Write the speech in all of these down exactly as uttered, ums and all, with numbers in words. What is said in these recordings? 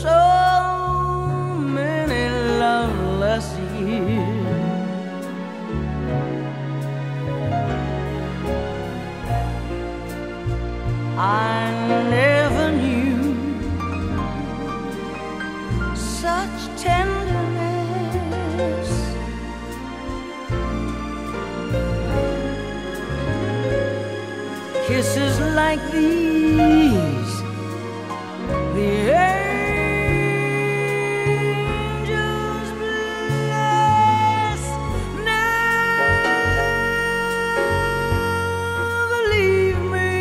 so many loveless years. I never knew such tenderness. Kisses like these, the angels bless. Never leave me,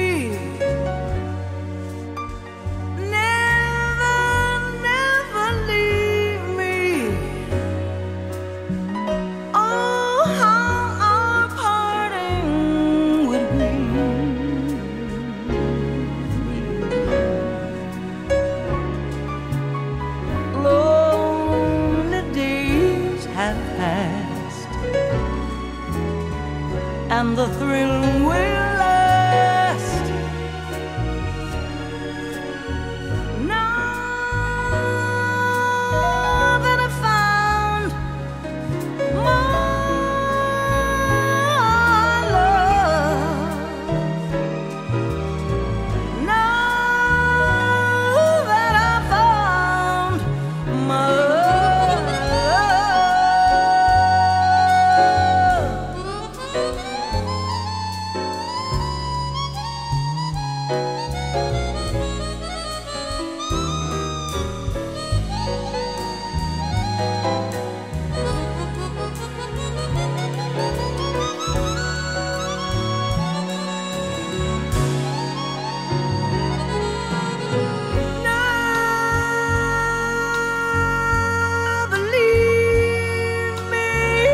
never, never leave me. Oh, how our parting would grieve me. Lonely days have passed, and the thrill will last. Now that I found my love, now that I found my never leave me,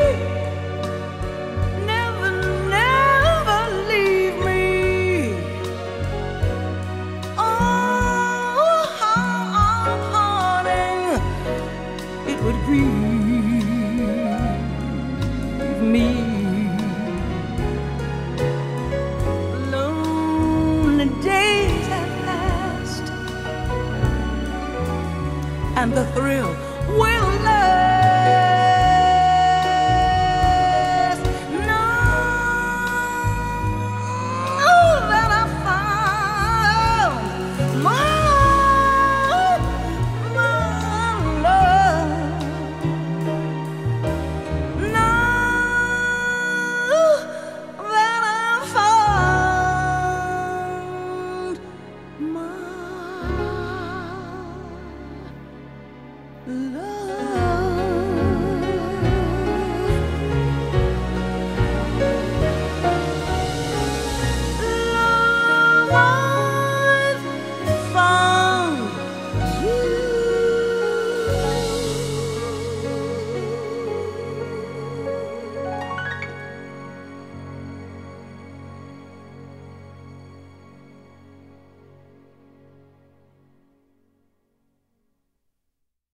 never, never leave me. Oh, how our parting it would grieve me. Lonely days have passed, and the thrill will last. Now that I found my, my love, now that I found my love.